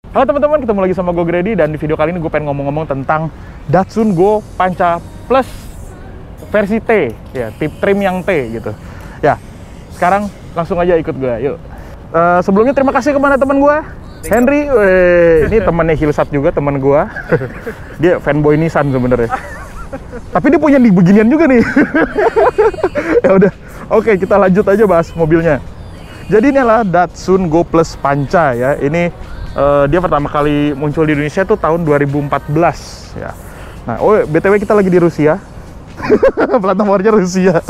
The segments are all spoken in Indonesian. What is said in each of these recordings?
Halo teman-teman, ketemu lagi sama gue Grady, dan di video kali ini gue pengen ngomong-ngomong tentang Datsun Go Panca Plus versi T, ya, trim yang T gitu. Ya, sekarang langsung aja ikut gue, yuk. Sebelumnya terima kasih kepada teman gue, Henry. Ini temannya Hilsat juga, teman gue. Dia fanboy Nissan sebenarnya. Tapi dia punya di beginian juga nih. Ya udah, oke, kita lanjut aja bahas mobilnya. Jadi ini adalah Datsun Go Plus Panca ya. Ini dia pertama kali muncul di Indonesia tuh tahun 2014 ya. Nah, BTW kita lagi di Rusia. Plat nomornya Rusia.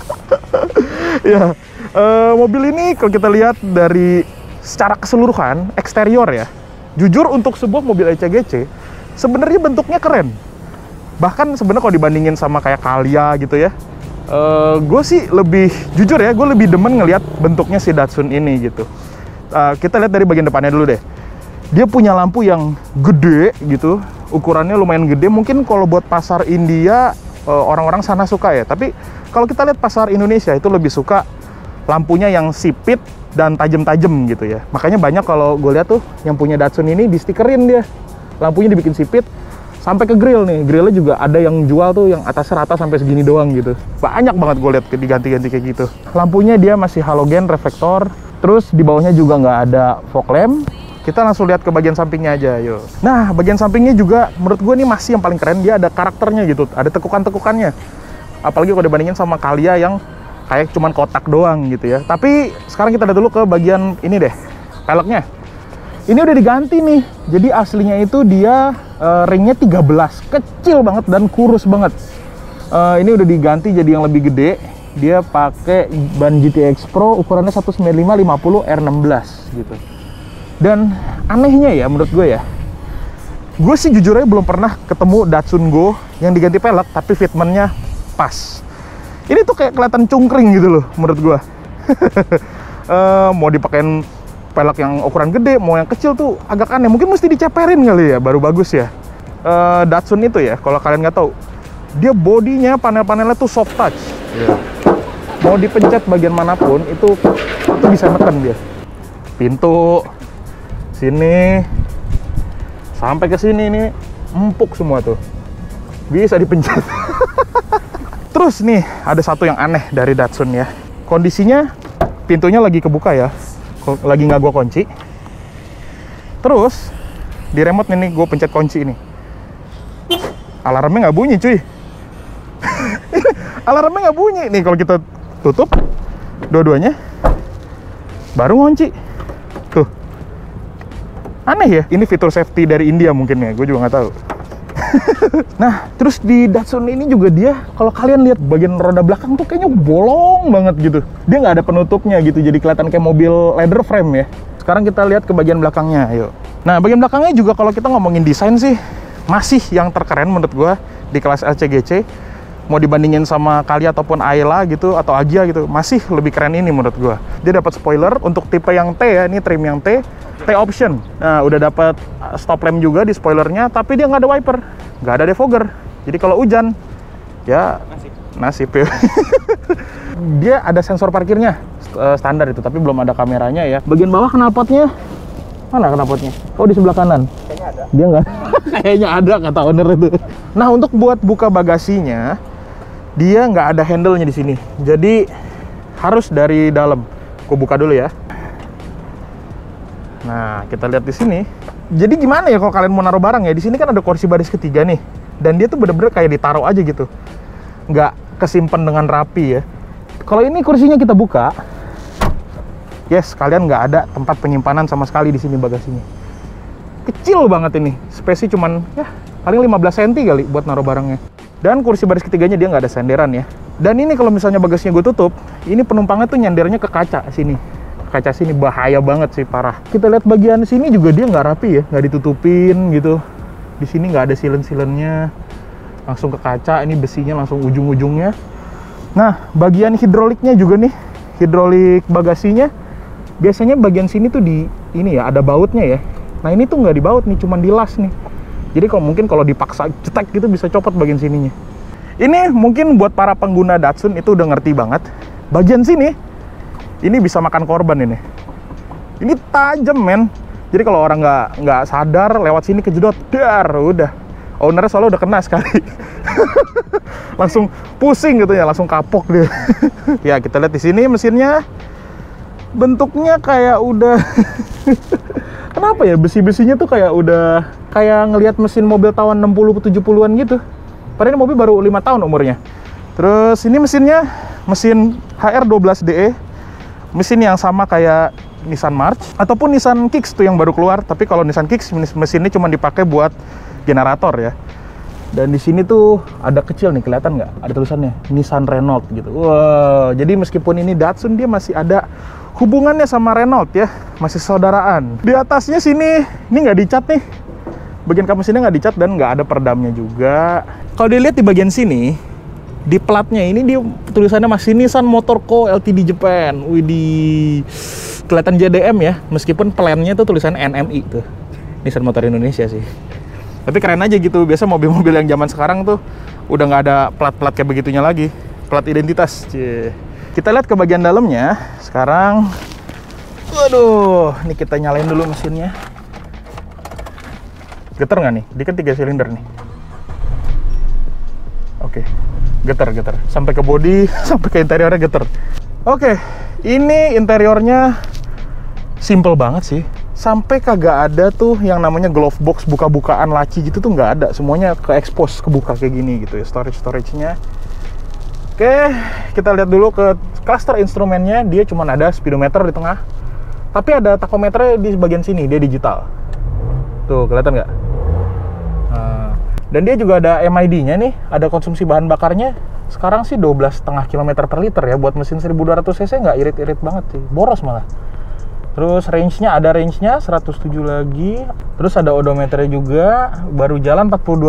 Ya. Mobil ini kalau kita lihat dari secara keseluruhan eksterior ya. Jujur untuk sebuah mobil ECGC sebenarnya bentuknya keren. Bahkan sebenarnya kalau dibandingin sama kayak Calya gitu ya, gue sih lebih, jujur ya, gue lebih demen ngelihat bentuknya si Datsun ini gitu. Kita lihat dari bagian depannya dulu deh. Dia punya lampu yang gede gitu, ukurannya lumayan gede. Mungkin kalau buat pasar India, orang-orang sana suka ya. Tapi kalau kita lihat pasar Indonesia itu lebih suka lampunya yang sipit dan tajam-tajam gitu ya. Makanya banyak kalau gue lihat tuh yang punya Datsun ini di stikerin dia. Lampunya dibikin sipit. Sampai ke grill nih, grillnya juga ada yang jual tuh yang atasnya rata sampai segini doang gitu. Banyak banget gue lihat diganti-ganti kayak gitu. Lampunya dia masih halogen reflektor, terus di bawahnya juga nggak ada fog lamp. Kita langsung lihat ke bagian sampingnya aja, yuk. Nah, bagian sampingnya juga menurut gue nih masih yang paling keren, dia ada karakternya gitu, ada tekukan-tekukannya. Apalagi kalau dibandingin sama Calya yang kayak cuman kotak doang gitu ya. Tapi sekarang kita lihat dulu ke bagian ini deh, peleknya. Ini udah diganti nih, jadi aslinya itu dia ringnya 13, kecil banget dan kurus banget. Ini udah diganti jadi yang lebih gede. Dia pakai ban GTX Pro ukurannya 195/50 R16 gitu. Dan anehnya ya menurut gue ya, gue sih jujur aja belum pernah ketemu Datsun Go yang diganti pelek tapi fitmentnya pas. Ini tuh kayak kelihatan cungkring gitu loh menurut gue. Mau dipakein pelek yang ukuran gede, mau yang kecil tuh agak aneh. Mungkin mesti diceperin kali ya, baru bagus ya. Datsun itu ya, kalau kalian nggak tahu, dia bodinya, panel-panelnya tuh soft touch. Yeah. Mau dipencet bagian manapun, itu bisa neken dia. Pintu, sini, sampai ke sini ini empuk semua tuh. Bisa dipencet. Terus nih, ada satu yang aneh dari Datsun ya. Kondisinya, pintunya lagi kebuka ya. Lagi nggak gue kunci. Terus di remote nih gue pencet kunci ini, alarmnya nggak bunyi cuy. Alarmnya nggak bunyi nih kalau kita tutup dua-duanya baru ngunci tuh. Aneh ya, ini fitur safety dari India mungkin ya, gue juga nggak tahu. Nah, terus di Datsun ini juga dia, kalau kalian lihat bagian roda belakang tuh kayaknya bolong banget gitu. Dia nggak ada penutupnya gitu, jadi kelihatan kayak mobil leather frame ya. Sekarang kita lihat ke bagian belakangnya, yuk. Nah, bagian belakangnya juga kalau kita ngomongin desain sih, masih yang terkeren menurut gua di kelas LCGC. Mau dibandingin sama Calya ataupun Ayla gitu, atau Agya gitu, masih lebih keren ini menurut gua. Dia dapat spoiler untuk tipe yang T ya, ini trim yang T option. Nah, udah dapat stop lamp juga di spoilernya, tapi dia nggak ada wiper, nggak ada defogger. Jadi kalau hujan, ya nasib ya. Dia ada sensor parkirnya standar itu, tapi belum ada kameranya ya. Bagian bawah knalpotnya, mana knalpotnya? Oh, di sebelah kanan. Kayaknya ada. Dia nggak? Kayaknya ada kata owner itu. Nah, untuk buat buka bagasinya, dia nggak ada handle-nya di sini. Jadi harus dari dalam. Aku buka dulu ya. Nah, kita lihat di sini. Jadi gimana ya kalau kalian mau naruh barang ya? Di sini kan ada kursi baris ketiga nih. Dan dia tuh bener-bener kayak ditaruh aja gitu. Nggak kesimpan dengan rapi ya. Kalau ini kursinya kita buka, yes, kalian nggak ada tempat penyimpanan sama sekali di sini bagasinya. Kecil banget ini. Space-nya cuman ya paling 15 cm kali buat naruh barangnya. Dan kursi baris ketiganya dia nggak ada senderan ya. Dan ini kalau misalnya bagasinya gue tutup, ini penumpangnya tuh nyendernya ke kaca sini. Kaca sini bahaya banget sih, parah. Kita lihat bagian sini juga dia nggak rapi ya, nggak ditutupin gitu. Di sini nggak ada silen-silennya, langsung ke kaca. Ini besinya langsung ujung-ujungnya. Nah, bagian hidroliknya juga nih, hidrolik bagasinya. Biasanya bagian sini tuh di ini ya, ada bautnya ya. Nah, ini tuh nggak dibaut nih, cuman dilas nih. Jadi kalau mungkin kalau dipaksa cetek gitu bisa copot bagian sininya. Ini mungkin buat para pengguna Datsun itu udah ngerti banget. Bagian sini, ini bisa makan korban ini. Ini tajam men. Jadi kalau orang nggak sadar lewat sini kejedot, dar, udah. Ownernya soalnya udah kena sekali. Langsung pusing gitu ya, langsung kapok dia. Ya, kita lihat di sini mesinnya. Bentuknya kayak udah kenapa ya, besi-besinya tuh kayak udah kayak ngelihat mesin mobil tahun 60-70-an gitu. Padahal ini mobil baru 5 tahun umurnya. Terus ini mesinnya mesin HR12DE. Mesin yang sama kayak Nissan March ataupun Nissan Kicks tuh yang baru keluar. Tapi kalau Nissan Kicks mesinnya cuma dipakai buat generator ya. Dan di sini tuh ada kecil nih, kelihatan nggak? Ada tulisannya Nissan Renault gitu. Wow, jadi meskipun ini Datsun, dia masih ada hubungannya sama Renault ya, masih saudaraan. Di atasnya sini, ini nggak dicat nih. Bagian kap mesinnya nggak dicat dan nggak ada peredamnya juga. Kalau dilihat di bagian sini, di platnya ini dia tulisannya masih Nissan Motor Co. Ltd Japan. Widih, kelihatan JDM ya, meskipun plannya tuh tulisannya NMI tuh. Nissan Motor Indonesia sih. Tapi keren aja gitu, biasa mobil-mobil yang zaman sekarang tuh udah nggak ada plat-plat kayak begitunya lagi. Plat identitas. Cie. Kita lihat ke bagian dalamnya. Sekarang, waduh, ini kita nyalain dulu mesinnya. Getar nggak nih? Dia kan 3 silinder nih. Oke, getar. Sampai ke bodi, sampai ke interiornya getar. Oke, ini interiornya simple banget sih. Sampai kagak ada tuh yang namanya glove box, buka-bukaan laci gitu tuh nggak ada. Semuanya ke expose, kebuka kayak gini gitu ya, storage-nya. Oke, kita lihat dulu ke cluster instrumennya. Dia cuma ada speedometer di tengah, tapi ada tachometernya di bagian sini, dia digital. Tuh, kelihatan nggak? Nah, dan dia juga ada MID-nya nih, ada konsumsi bahan bakarnya. Sekarang sih 12,5 km per liter ya, buat mesin 1200 cc nggak irit-irit banget sih, boros malah. Terus range-nya, ada range-nya 107 lagi. Terus ada odometernya juga. Baru jalan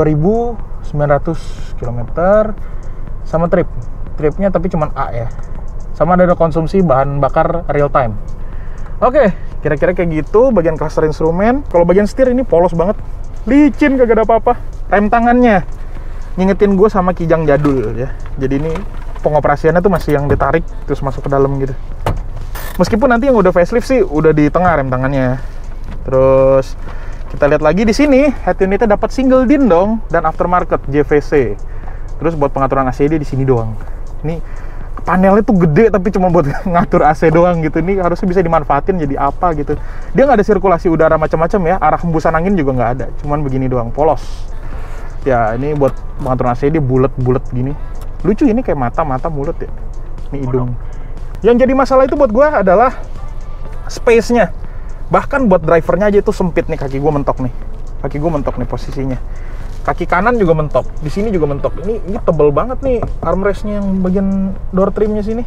42.900 km. Sama tripnya tapi cuma A ya. Sama ada konsumsi bahan bakar real time. Oke, kira-kira kayak gitu bagian cluster instrumen. Kalau bagian setir ini polos banget, licin, kagak ada apa-apa. Rem tangannya ngingetin gue sama Kijang jadul ya. Jadi ini pengoperasiannya tuh masih yang ditarik terus masuk ke dalam gitu. Meskipun nanti yang udah facelift sih udah di tengah rem tangannya. Terus kita lihat lagi di sini, head unitnya dapat single din dong dan aftermarket JVC. Terus buat pengaturan AC di sini doang. Ini panelnya tuh gede tapi cuma buat ngatur AC doang gitu. Ini harusnya bisa dimanfaatin jadi apa gitu. Dia nggak ada sirkulasi udara macam-macam ya. Arah hembusan angin juga nggak ada. Cuman begini doang, polos. Ya ini buat pengaturan AC dia bulat-bulat gini. Lucu, ini kayak mata mulut ya. Ini hidung. Yang jadi masalah itu buat gue adalah space-nya. Bahkan buat drivernya aja itu sempit nih, kaki gue mentok nih. Kaki gue mentok nih posisinya. Kaki kanan juga mentok, di sini juga mentok. Ini tebel banget nih armrest-nya yang bagian door trim-nya sini.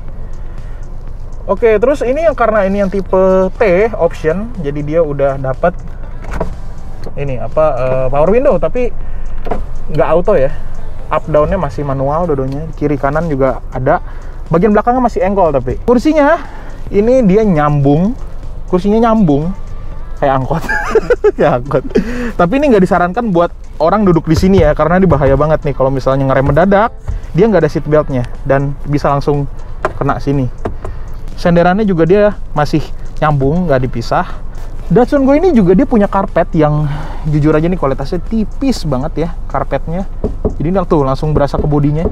Oke, terus ini yang karena ini yang tipe T option, jadi dia udah dapat ini power window tapi nggak auto ya. Up down-nya masih manual dua-duanya. Kiri kanan juga ada. Bagian belakangnya masih engkol tapi kursinya ini dia nyambung, kursinya nyambung kayak angkot. Ya angkot. Tapi ini nggak disarankan buat orang duduk di sini ya, karena ini bahaya banget nih kalau misalnya ngerem mendadak, dia nggak ada seat beltnya dan bisa langsung kena sini. Senderannya juga dia masih nyambung, nggak dipisah. Datsun gue ini juga dia punya karpet yang jujur aja nih kualitasnya tipis banget ya karpetnya. Jadi tuh langsung berasa ke bodinya.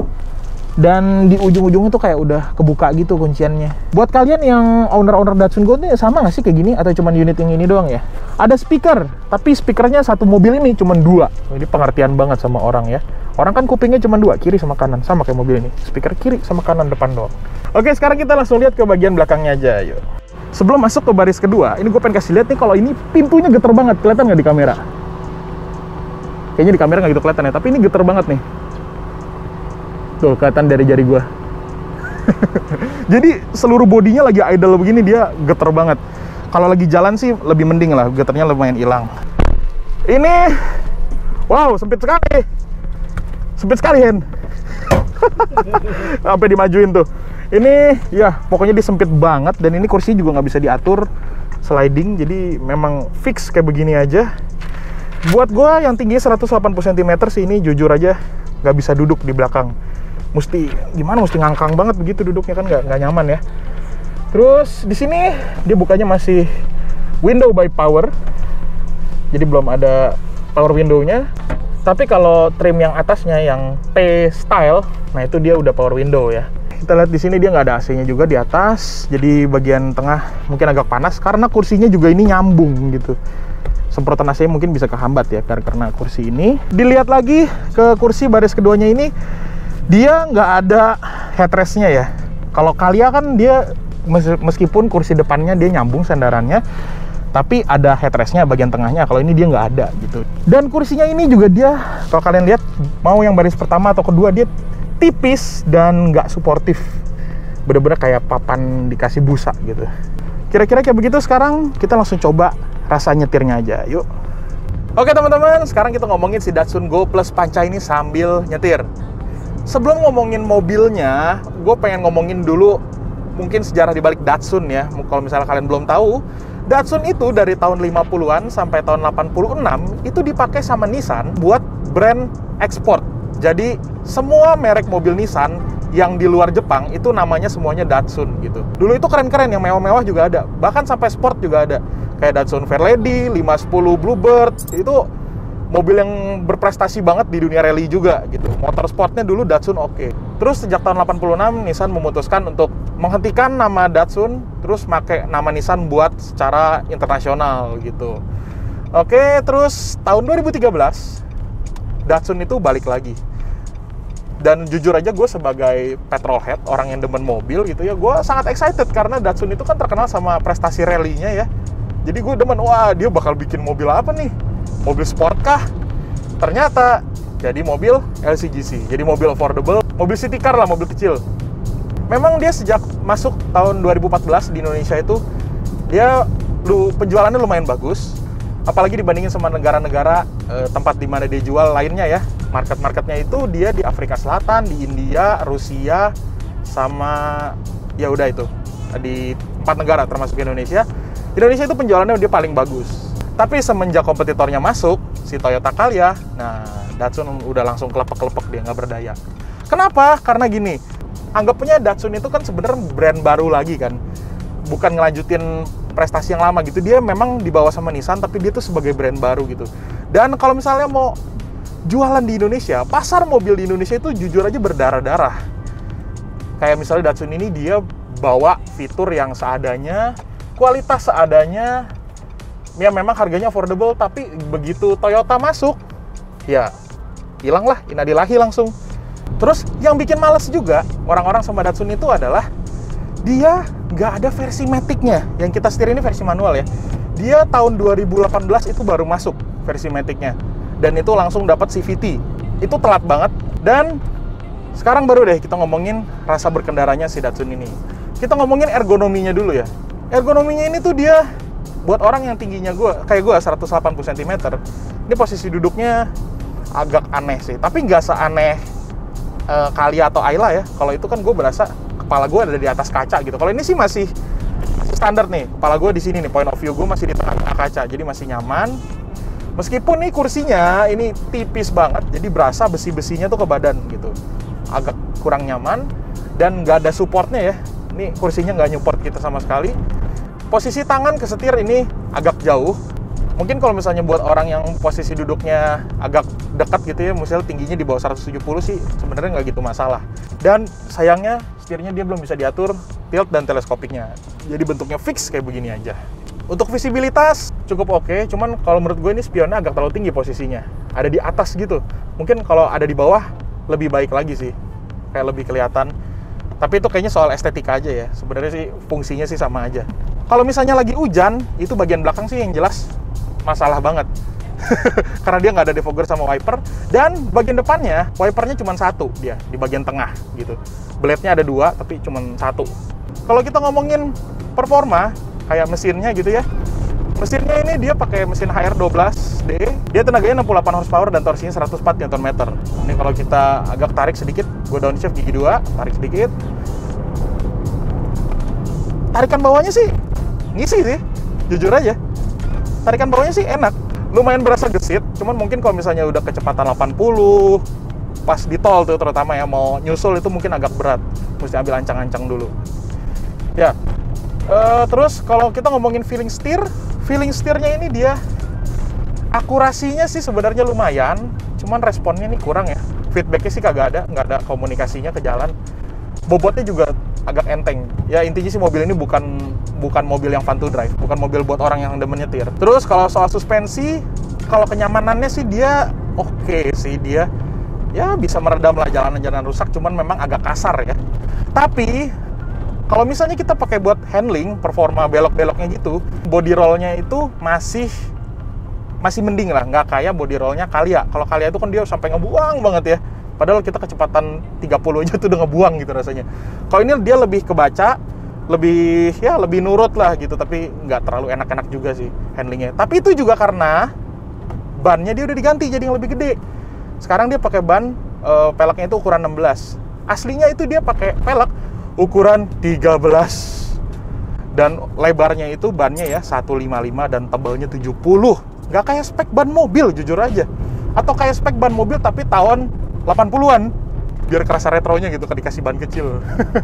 Dan di ujung-ujungnya tuh kayak udah kebuka gitu kunciannya. Buat kalian yang owner Datsun Go nih sama nggak sih kayak gini? Atau cuma unit yang ini doang ya? Ada speaker, tapi speakernya satu mobil ini cuma 2. Ini pengertian banget sama orang ya. Orang kan kupingnya cuma 2, kiri sama kanan. Sama kayak mobil ini, speaker kiri sama kanan depan doang. Oke, sekarang kita langsung lihat ke bagian belakangnya aja, yuk. Sebelum masuk ke baris kedua, ini gue pengen kasih lihat nih kalau ini pintunya geter banget. Kelihatan nggak di kamera? Kayaknya di kamera nggak gitu kelihatan ya, tapi ini geter banget nih. Tuh, kelihatan dari jari gua. Jadi seluruh bodinya lagi idle begini dia geter banget. Kalau lagi jalan sih lebih mending lah, geternya lumayan hilang. Ini, wow, sempit sekali. Sempit sekali, Hen. Sampai dimajuin tuh. Ini, ya pokoknya disempit banget. Dan ini kursi juga nggak bisa diatur sliding. Jadi memang fix kayak begini aja. Buat gua yang tingginya 180 cm sih ini jujur aja nggak bisa duduk di belakang. Mesti ngangkang banget begitu duduknya kan nggak nyaman ya. Terus di sini dia bukanya masih window by power. Jadi belum ada power window-nya. Tapi kalau trim yang atasnya yang T style, nah itu dia udah power window ya. Kita lihat di sini dia nggak ada AC-nya juga di atas. Jadi bagian tengah mungkin agak panas karena kursinya juga ini nyambung gitu. Semprotan AC mungkin bisa kehambat ya karena kursi ini. Dilihat lagi ke kursi baris keduanya ini, dia nggak ada headrest-nya ya. Kalau Calya kan dia meskipun kursi depannya dia nyambung sandarannya, tapi ada headrest-nya bagian tengahnya. Kalau ini dia nggak ada gitu. Dan kursinya ini juga dia, kalau kalian lihat, mau yang baris pertama atau kedua, dia tipis dan nggak suportif. Bener-bener kayak papan dikasih busa gitu. Kira-kira kayak begitu. Sekarang kita langsung coba rasa nyetirnya aja, yuk. Oke teman-teman, sekarang kita ngomongin si Datsun Go Plus Panca ini sambil nyetir. Sebelum ngomongin mobilnya, gue pengen ngomongin dulu mungkin sejarah dibalik Datsun ya. Kalau misalnya kalian belum tahu, Datsun itu dari tahun 50-an sampai tahun 86 itu dipakai sama Nissan buat brand ekspor. Jadi semua merek mobil Nissan yang di luar Jepang itu namanya semuanya Datsun gitu. Dulu itu keren-keren, yang mewah-mewah juga ada. Bahkan sampai sport juga ada. Kayak Datsun Fairlady, 510 Bluebird, itu mobil yang berprestasi banget di dunia rally juga gitu. Motorsportnya dulu Datsun oke. Terus sejak tahun 86 Nissan memutuskan untuk menghentikan nama Datsun, terus pakai nama Nissan buat secara internasional gitu. Oke, terus tahun 2013 Datsun itu balik lagi. Dan jujur aja gue sebagai petrolhead, orang yang demen mobil gitu ya, gue sangat excited karena Datsun itu kan terkenal sama prestasi rally-nya ya. Jadi gue demen, wah dia bakal bikin mobil apa nih? Mobil sport kah? Ternyata jadi mobil LCGC, jadi mobil affordable, mobil city car lah, mobil kecil. Memang dia sejak masuk tahun 2014 di Indonesia itu, dia penjualannya lumayan bagus. Apalagi dibandingin sama negara-negara tempat di mana dia jual lainnya ya. Market-marketnya itu dia di Afrika Selatan, di India, Rusia, sama ya udah itu. Di 4 negara termasuk Indonesia. Indonesia itu penjualannya dia paling bagus. Tapi semenjak kompetitornya masuk, si Toyota Calya, nah Datsun udah langsung kelepek-kelepek, dia nggak berdaya. Kenapa? Karena gini, anggapnya Datsun itu kan sebenarnya brand baru lagi kan. Bukan ngelanjutin prestasi yang lama gitu. Dia memang dibawa sama Nissan, tapi dia tuh sebagai brand baru gitu. Dan kalau misalnya mau jualan di Indonesia, pasar mobil di Indonesia itu jujur aja berdarah-darah. Kayak misalnya Datsun ini dia bawa fitur yang seadanya, kualitas seadanya, ya memang harganya affordable, tapi begitu Toyota masuk, ya hilanglah, inadilahi langsung. Terus yang bikin males juga orang-orang sama Datsun itu adalah dia nggak ada versi Matic-nya. Yang kita setir ini versi manual ya. Dia tahun 2018 itu baru masuk versi Matic-nya. Dan itu langsung dapat CVT. Itu telat banget. Dan sekarang baru deh kita ngomongin rasa berkendaranya si Datsun ini. Kita ngomongin ergonominya dulu ya. Ergonominya ini tuh dia buat orang yang tingginya kayak gue 180 cm. Ini posisi duduknya agak aneh sih. Tapi nggak seaneh Calya atau Ayla ya. Kalau itu kan gue berasa kepala gue ada di atas kaca gitu. Kalau ini sih masih standar nih. Kepala gue di sini nih, point of view gue masih di tengah kaca. Jadi masih nyaman. Meskipun nih kursinya ini tipis banget, jadi berasa besi-besinya tuh ke badan gitu. Agak kurang nyaman dan nggak ada supportnya ya. Ini kursinya nggak nyupport kita sama sekali. Posisi tangan ke setir ini agak jauh. Mungkin kalau misalnya buat orang yang posisi duduknya agak dekat gitu ya, misalnya tingginya di bawah 170 sih sebenarnya nggak gitu masalah. Dan sayangnya setirnya dia belum bisa diatur tilt dan teleskopiknya. Jadi bentuknya fix kayak begini aja. Untuk visibilitas cukup oke, cuman kalau menurut gue ini spionnya agak terlalu tinggi posisinya. Ada di atas gitu. Mungkin kalau ada di bawah lebih baik lagi sih. Kayak lebih kelihatan. Tapi itu kayaknya soal estetika aja ya. Sebenarnya sih fungsinya sih sama aja. Kalau misalnya lagi hujan, itu bagian belakang sih yang jelas masalah banget. Karena dia nggak ada defogger sama wiper. Dan bagian depannya, wipernya cuma satu dia, di bagian tengah gitu. Blade-nya ada 2, tapi cuma 1. Kalau kita ngomongin performa, kayak mesinnya gitu ya. Mesinnya ini dia pakai mesin HR12D. Dia tenaganya 68 horsepower dan torsinya 104 Nm. Ini kalau kita agak tarik sedikit, gue downshift gigi 2, tarik sedikit. Tarikan bawahnya sih ngisi sih, jujur aja. Tarikan bawahnya sih enak. Lumayan berasa gesit, cuman mungkin kalau misalnya udah kecepatan 80, pas di tol tuh terutama ya, mau nyusul itu mungkin agak berat. Mesti ambil ancang-ancang dulu. Ya. Terus kalau kita ngomongin feeling feeling setirnya ini dia akurasinya sih sebenarnya lumayan, cuman responnya nih kurang ya. Feedbacknya sih kagak ada, nggak ada komunikasinya ke jalan. Bobotnya juga agak enteng. Ya intinya sih mobil ini bukan mobil yang fun to drive, bukan mobil buat orang yang demen nyetir. Terus kalau soal suspensi, kalau kenyamanannya sih dia oke sih, dia ya bisa meredam lah jalanan-jalanan rusak, cuman memang agak kasar ya. Tapi kalau misalnya kita pakai buat handling, performa belok-beloknya gitu, body rollnya itu masih mending lah, nggak kayak body rollnya Calya. Kalau Calya itu kan dia sampai ngebuang banget ya. Padahal kita kecepatan 30 aja tuh udah ngebuang gitu rasanya. Kalau ini dia lebih kebaca, lebih nurut lah gitu, tapi nggak terlalu enak-enak juga sih handlingnya. Tapi itu juga karena bannya dia udah diganti jadi yang lebih gede. Sekarang dia pakai ban peleknya itu ukuran 16. Aslinya itu dia pakai pelek ukuran 13. Dan lebarnya itu bannya ya 155 dan tebalnya 70. Nggak kayak spek ban mobil jujur aja. Atau kayak spek ban mobil tapi tahun 80-an. Biar kerasa retronya gitu, kan dikasih ban kecil.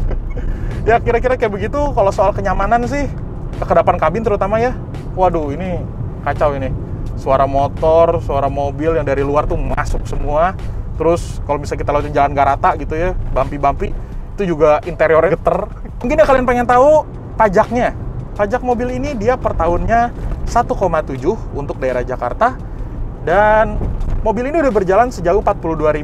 Ya kira-kira kayak begitu. Kalau soal kenyamanan sih, kekedapan kabin terutama ya. Waduh, ini kacau ini. Suara motor, suara mobil yang dari luar tuh masuk semua. Terus kalau misalnya kita lewatin jalan gak rata gitu ya, bumpy-bumpy, itu juga interiornya geter. Mungkin ya kalian pengen tahu pajaknya. Pajak mobil ini dia per tahunnya 1,7 untuk daerah Jakarta. Dan mobil ini udah berjalan sejauh 42.000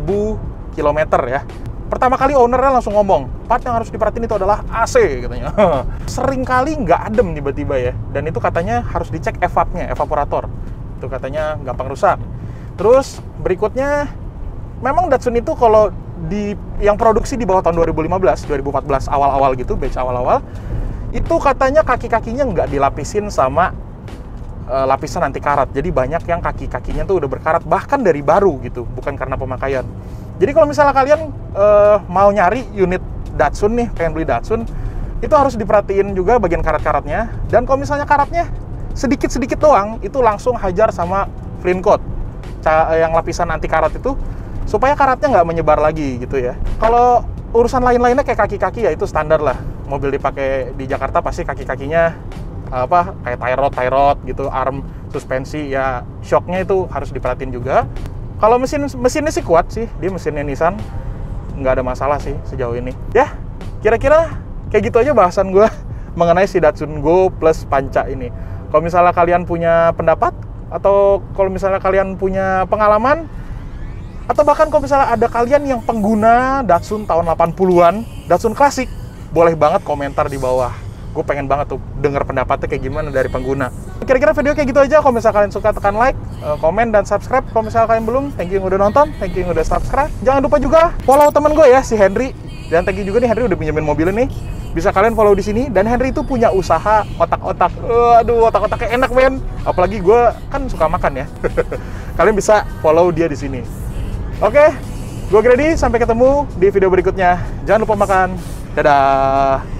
km ya. Pertama kali ownernya langsung ngomong, part yang harus diperhatiin itu adalah AC katanya. Sering kali nggak adem tiba-tiba ya. Dan itu katanya harus dicek evapnya, evaporator. Itu katanya gampang rusak. Terus berikutnya, memang Datsun itu kalau yang produksi di bawah tahun 2015, 2014 awal-awal gitu, batch awal-awal, itu katanya kaki-kakinya nggak dilapisin sama lapisan anti karat. Jadi banyak yang kaki-kakinya tuh udah berkarat, bahkan dari baru gitu, bukan karena pemakaian. Jadi kalau misalnya kalian mau nyari unit Datsun nih, pengen beli Datsun, itu harus diperhatiin juga bagian karat-karatnya. Dan kalau misalnya karatnya sedikit-sedikit doang, itu langsung hajar sama clean coat yang lapisan anti karat itu, supaya karatnya nggak menyebar lagi gitu ya. Kalau urusan lain-lainnya kayak kaki-kaki ya itu standar lah. Mobil dipakai di Jakarta pasti kaki-kakinya kayak tie rod gitu, arm, suspensi ya, shocknya itu harus diperhatiin juga. Kalau mesinnya sih kuat sih, dia mesinnya Nissan, nggak ada masalah sih sejauh ini. Ya, kira-kira kayak gitu aja bahasan gue mengenai si Datsun Go plus Panca ini. Kalau misalnya kalian punya pendapat, atau kalau misalnya kalian punya pengalaman, atau bahkan kalau misalnya ada kalian yang pengguna Datsun tahun 80-an, Datsun klasik, boleh banget komentar di bawah. Gue pengen banget tuh denger pendapatnya kayak gimana dari pengguna. Kira-kira video kayak gitu aja. Kalau misalnya kalian suka, tekan like, komen, dan subscribe. Kalau misalnya kalian belum, thank you yang udah nonton, thank you yang udah subscribe. Jangan lupa juga follow temen gue ya, si Henry. Dan thank you juga nih, Henry udah pinjemin mobil ini. Bisa kalian follow di sini. Dan Henry itu punya usaha otak-otak. Aduh, otak-otaknya enak, men. Apalagi gue kan suka makan ya. Kalian bisa follow dia di sini. Oke, gue Grady. Sampai ketemu di video berikutnya. Jangan lupa makan. Dadah.